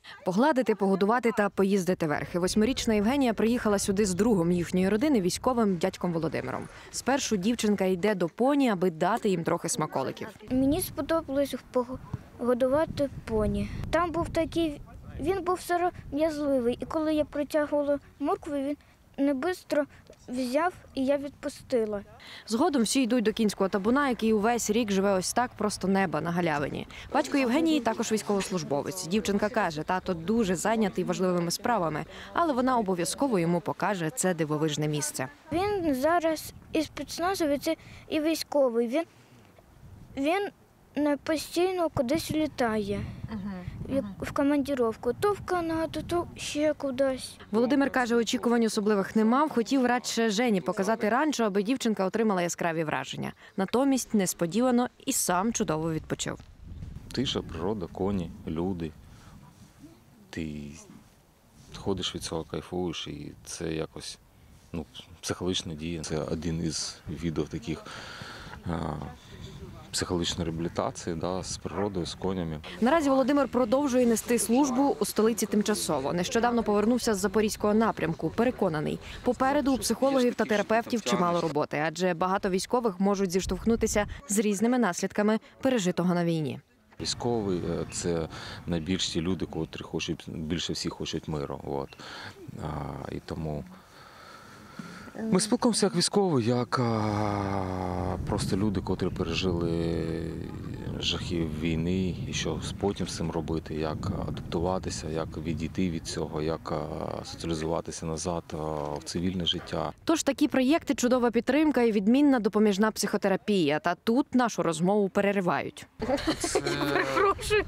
Погладити, погодувати та поїздити верхи. 8-річна Євгенія приїхала сюди з другом їхньої родини, військовим дядьком Володимиром. Спершу дівчинка йде до поні, аби дати їм трохи смаколиків. Мені сподобалось погодувати поні. Там був такий, він був сором'язливий, і коли я протягувала моркву, він не швидко взяв, і я відпустила. Згодом всі йдуть до кінського табуна, який увесь рік живе ось так, просто неба на галявині. Батько Євгенії також військовослужбовець. Дівчинка каже, тато дуже зайнятий важливими справами, але вона обов'язково йому покаже це дивовижне місце. Він зараз і спецназовець, і військовий. Він не постійно кудись літає. В командировку, то в Канаду, то ще кудись. Володимир каже, очікувань особливих не мав, хотів радше Жені показати ранчо, аби дівчинка отримала яскраві враження. Натомість несподівано і сам чудово відпочив. Тиша, природа, коні, люди. Ти ходиш від цього, кайфуєш, і це якось психологічна дія. Це один із видів таких психологічної реабілітації з природою, з конями. Наразі Володимир продовжує нести службу у столиці тимчасово. Нещодавно повернувся з Запорізького напрямку. Переконаний, попереду у психологів та терапевтів чимало роботи, адже багато військових можуть зіштовхнутися з різними наслідками пережитого на війні. Військові – це найбільш ті люди, котрі більше всіх хочуть миру. І тому ми спілкуємося як військові, як просто люди, котрі пережили жахи війни, і що потім з цим робити, як адаптуватися, як відійти від цього, як соціалізуватися назад в цивільне життя. Тож такі проєкти – чудова підтримка і відмінна допоміжна психотерапія. Та тут нашу розмову переривають. Перепрошую.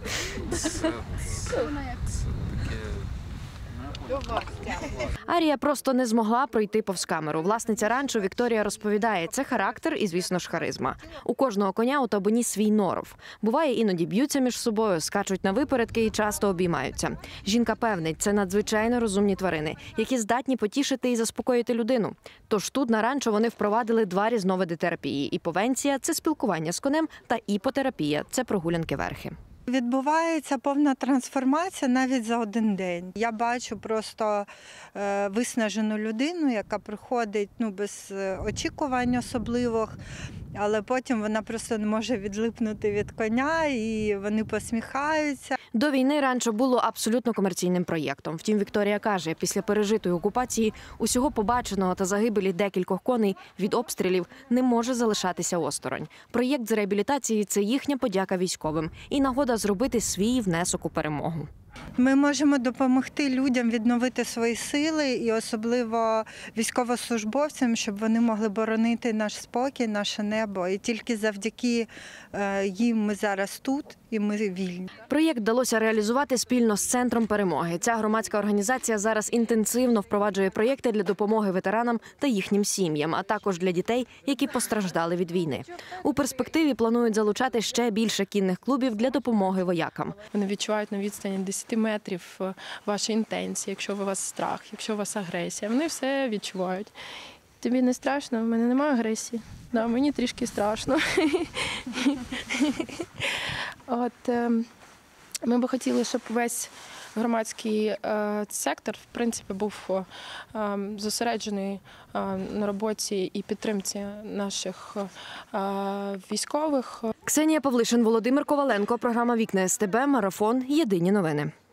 Арія просто не змогла пройти повз камеру. Власниця ранчо Вікторія розповідає, це характер і, звісно ж, харизма. У кожного коня у табуні свій норов. Буває, іноді б'ються між собою, скачуть на випередки і часто обіймаються. Жінка певнить, це надзвичайно розумні тварини, які здатні потішити і заспокоїти людину. Тож тут на ранчо вони впровадили 2 різновиди терапії. Іповенція – це спілкування з конем, та іпотерапія – це прогулянки верхи. Відбувається повна трансформація навіть за один день. Я бачу просто виснажену людину, яка приходить без очікувань особливих, але потім вона просто не може відлипнути від коня, і вони посміхаються. До війни ранчо було абсолютно комерційним проєктом. Втім, Вікторія каже, після пережитої окупації усього побаченого та загибелі декількох коней від обстрілів не може залишатися осторонь. Проєкт з реабілітації – це їхня подяка військовим і нагода зробити свій внесок у перемогу. Ми можемо допомогти людям відновити свої сили і особливо військовослужбовцям, щоб вони могли боронити наш спокій, наше небо. І тільки завдяки їм ми зараз тут і ми вільні. Проєкт вдалося реалізувати спільно з Центром перемоги. Ця громадська організація зараз інтенсивно впроваджує проєкти для допомоги ветеранам та їхнім сім'ям, а також для дітей, які постраждали від війни. У перспективі планують залучати ще більше кінних клубів для допомоги воякам. Вони відчувають на відстані 10 метрів ваші інтенції, якщо у вас страх, якщо у вас агресія. Вони все відчувають. Тобі не страшно? В мене немає агресії. Да, мені трішки страшно. Ми би хотіли, щоб весь громадський сектор, в принципі, був зосереджений на роботі і підтримці наших військових. Ксенія Павлишин, Володимир Коваленко, програма «Вікна СТБ», марафон «Єдині новини».